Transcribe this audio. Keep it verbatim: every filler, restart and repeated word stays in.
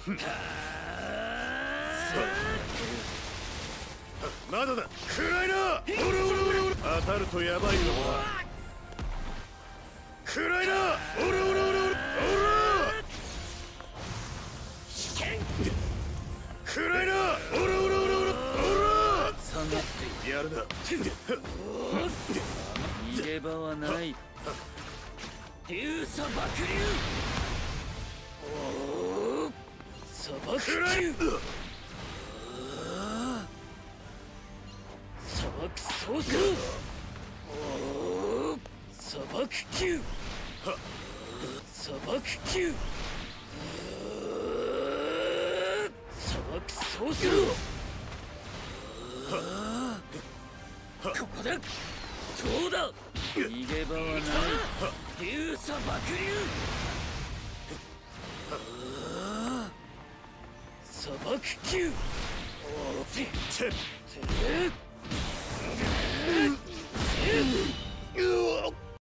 まだだ。暗いな。おらおらおらおら。当たるとやばいぞ。暗いな。おらおらおらおら。おら。危険。暗いな。おらおらおらおら。おら。 下がってやるな。 逃げ場はない。流砂爆流。おお。砂漠球。砂漠操作。おお。砂漠球。砂漠球。砂漠操作。ここだ。そうだ。逃げ場はない。流砂爆流。砂漠球。おお。ててて。